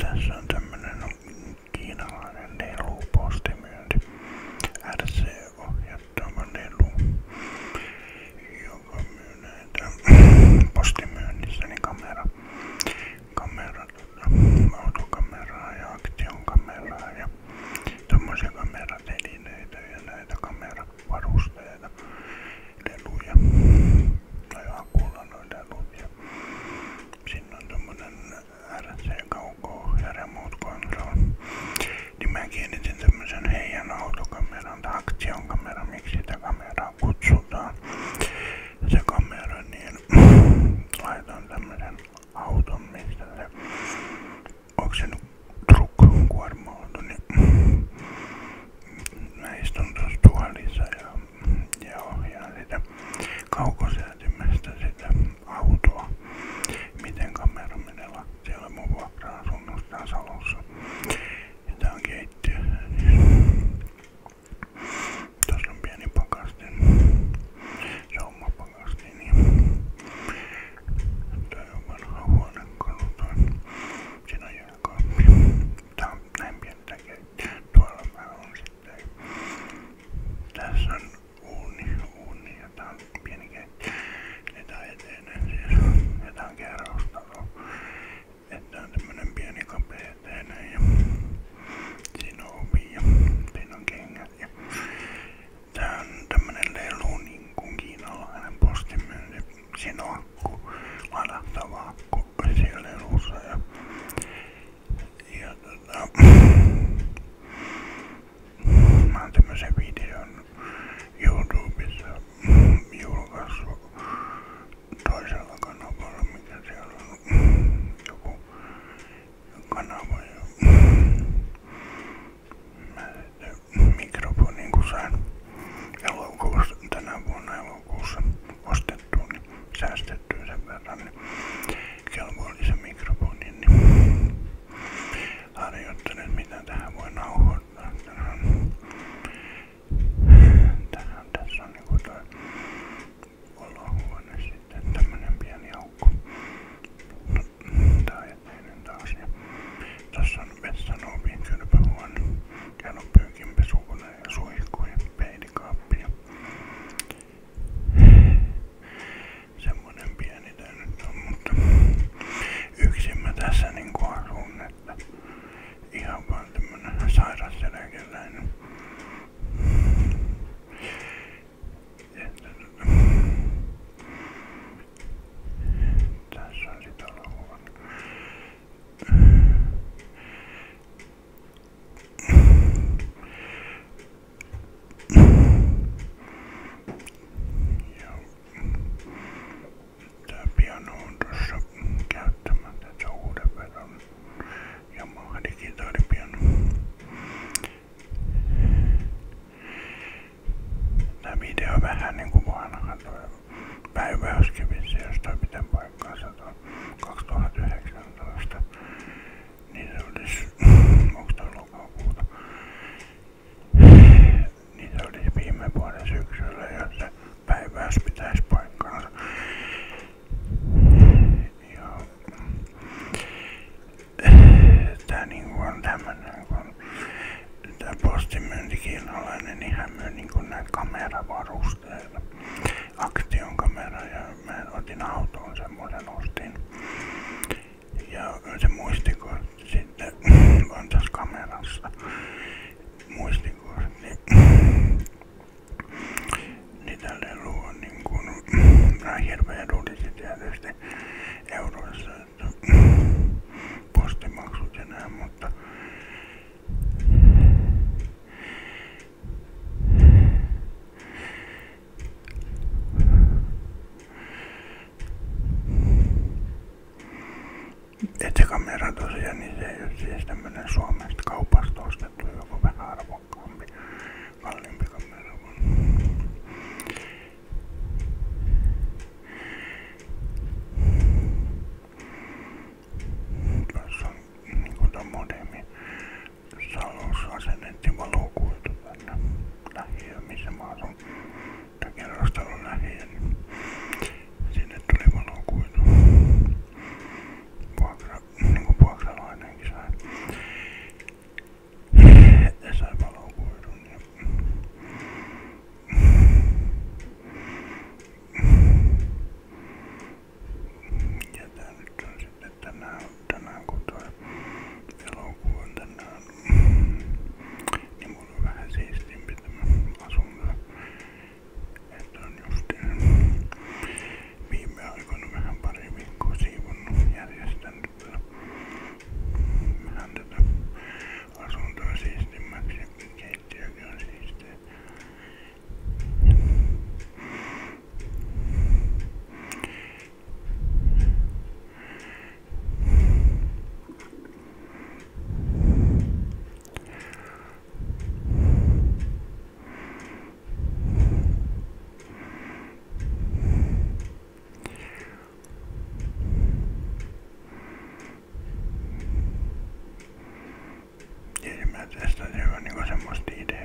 Tässä on tämmönen kiinalainen lelupostimyynti. RC-ohjattava lelu, joka myy näitä postimyynnissä niin autokameraa ja aktionkameraa ja tommosia kameratelineitä ja näitä kameravarusteita, leluja tai akulla noin lelut ja siinä on tommonen RC-kauko-ohja remote control. Niin mä kiinnitin tämmösen heidän autokameran tai aktionkameran, miksi sitä kameraa kutsutaan. Ja se kamera niin laitan tämmösen auton, mistä se onko se nyt kuorma-auto, niin mä istun tuossa tuolissa ja ohjaan sitä kaukosäätimestä sitä autoa, miten kamera menee lattialle mun vuokra-asunnosta Salossa. Ja tää on keittiö. Tuossa on pieni pakastin, saumapakastin. Tää on vanha huonekalu toi. Siinä on jääkaappi. Tää on näin pientä keittiö. Tuolla mä on sitten. Tässä on uuni ja tää on pieni keittiö. Ja tää eteinen siis. Ja tää on kerrostalo. Että on tämmönen pieni kapea eteinen ja siinä on ovi ja siinä on kengät ja tää on tämmönen lelu niin kuin kiinalainen postimyynti. Siinä on akku, ladattava akku siellä lelussa ja mä oon tämmösen videon YouTubessa julkaissut toisella kanavalla, mikä siellä on joku kanava ja mä sitten mikrofonin kun sain elokuussa, tänä vuonna elokuussa ostettua, niin säästettyä sen verran, niin kelpo oli se mikrofoni, niin harjoittelin mitä tähän voi nauhoittaa. Tässä on niinku toi olohuone sitten tämmönen pieni aukko. Tää eteinen taas ja tossa on vessan ovi, kylpyhuone. Täällä on pyykinpesukone ja suihku ja peilikaappi. Semmonen pieni tää nyt on, mutta yksin mä tässä niinku asun, että ihan vaan tämmönen sairaseläkeläinen. Tässä on sit olohuone. Ja tää piano on tossa käyttämättä, että se on uuden verran Yamaha digitaalipiano. Tää video on vähän niinku vanha toi päiväyskin vissi, jos toi pitää paikkaansa toi 2019. Niin se olis, onks toi lokakuuta? Niin se olis viime vuoden syksyllä, jos se päiväys pitäis paikkaansa. Ja tää niinku on tämmönen, kun tää postimyynti kiinalainen, niin hän myy niinku näitä kameravarusteita. Aktion kamera ja mä otin autoon semmoisen ostin. Ja se muistikortti sitten on tässä kamerassa. Muistikortti. Niin tää lelu on niinku, nää hirveä edullisia tietysti euroissa, että postimaksut ja nää, mutta et se kamera tosiaan, niin se ei oo siis tämmönen Suomesta kaupasta ostettu, joku vähän arvokkaampi, kalliimpi kamera on. Tuossa on niinku ton modemi Salossa asennettiin valokuitu tänne lähiöön, missä mä asun. Tää kerrostalon lähiö, niin sinne tuli valokuitu. Vuokralainenkin sai. testata hyvä niinku semmoista ideaa.